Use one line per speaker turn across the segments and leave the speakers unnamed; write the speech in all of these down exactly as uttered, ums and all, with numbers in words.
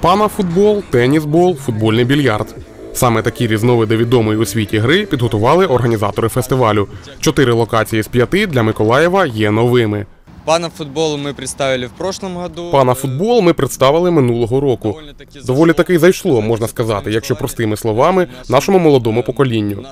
Панафутбол, тенісбол, футбольний більярд. Саме такі різновиди відомої у світі гри підготували організатори фестивалю. Чотири локації з п'яти для Миколаєва є новими.
Панафутбол ми представили в прошлом году.
Панафутбол ми представили минулого року. Доволі таки зайшло, можна сказати, якщо простими словами, нашому молодому поколінню.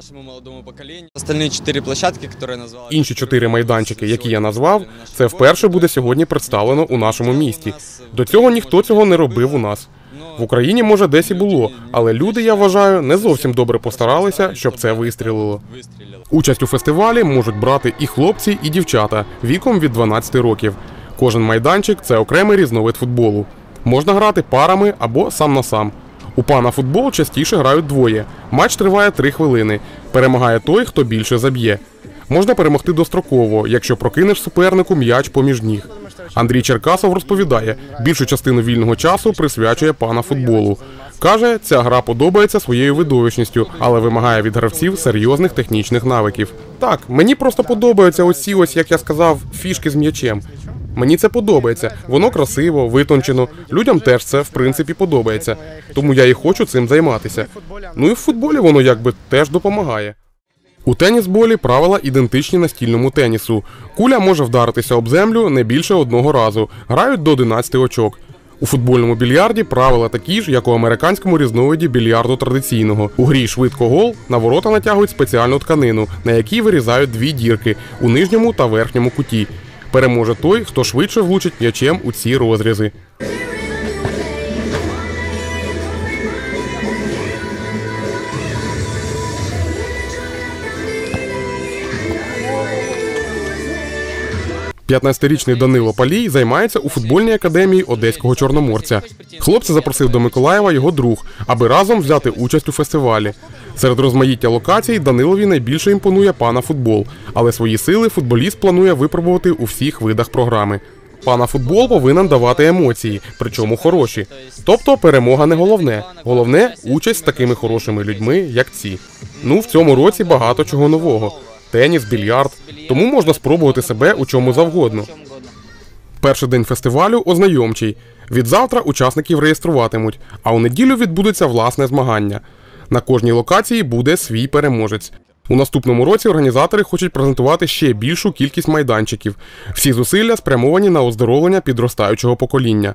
Інші чотири майданчики, які я назвав, це вперше буде сьогодні представлено у нашому місті. До цього ніхто цього не робив у нас. В Україні, може, десь і було, але люди, я вважаю, не зовсім добре постаралися, щоб це вистрілило. Участь у фестивалі можуть брати і хлопці, і дівчата віком від дванадцяти років. Кожен майданчик – це окремий різновид футболу. Можна грати парами або сам на сам. У панафутбол частіше грають двоє. Матч триває три хвилини. Перемагає той, хто більше заб'є. Можна перемогти достроково, якщо прокинеш супернику м'яч поміж ніг. Андрій Черкасов розповідає, більшу частину вільного часу присвячує панафутболу. Каже, ця гра подобається своєю видовищністю, але вимагає від гравців серйозних технічних навиків. Так, мені просто подобаються оці ось, як я сказав, фішки з м'ячем. Мені це подобається, воно красиво, витончено, людям теж це, в принципі, подобається. Тому я і хочу цим займатися. Ну і в футболі воно якби теж допомагає. У тенісболі правила ідентичні настільному тенісу. Куля може вдаритися об землю не більше одного разу. Грають до одинадцяти очок. У футбольному більярді правила такі ж, як у американському різновиді більярду традиційного. У грі «Швидко гол» на ворота натягують спеціальну тканину, на якій вирізають дві дірки – у нижньому та верхньому куті. Переможе той, хто швидше влучить м'ячем у ці розрізи. п'ятнадцятирічний Данило Палій займається у футбольній академії Одеського Чорноморця. Хлопця запросив до Миколаєва його друг, аби разом взяти участь у фестивалі. Серед розмаїття локацій Данилові найбільше імпонує панафутбол, але свої сили футболіст планує випробувати у всіх видах програми. Панафутбол повинен давати емоції, причому хороші. Тобто перемога не головне. Головне – участь з такими хорошими людьми, як ці. Ну, в цьому році багато чого нового. Теніс, більярд. Тому можна спробувати себе у чому завгодно. Перший день фестивалю – ознайомчий. Відзавтра учасників реєструватимуть, а у неділю відбудеться власне змагання. На кожній локації буде свій переможець. У наступному році організатори хочуть презентувати ще більшу кількість майданчиків. Всі зусилля спрямовані на оздоровлення підростаючого покоління.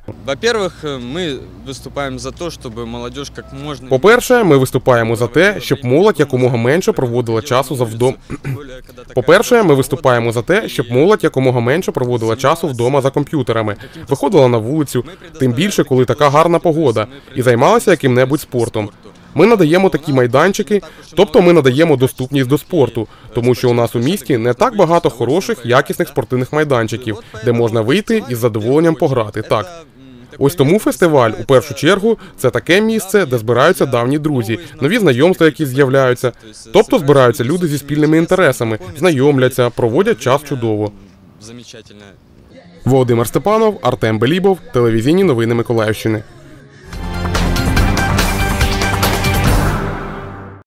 По-перше, ми виступаємо за те, щоб молодь якомога менше проводила часу вдома. По-перше, ми виступаємо за те, щоб молодь якомога менше проводила часу вдома за комп'ютерами, виходила на вулицю, тим більше, коли така гарна погода, і займалася яким-небудь спортом. Ми надаємо такі майданчики, тобто ми надаємо доступність до спорту, тому що у нас у місті не так багато хороших, якісних спортивних майданчиків, де можна вийти і з задоволенням пограти. Так. Ось тому фестиваль, у першу чергу, це таке місце, де збираються давні друзі, нові знайомства, які з'являються. Тобто збираються люди зі спільними інтересами, знайомляться, проводять час чудово. Володимир Степанов, Артем Белібов, телевізійні новини Миколаївщини.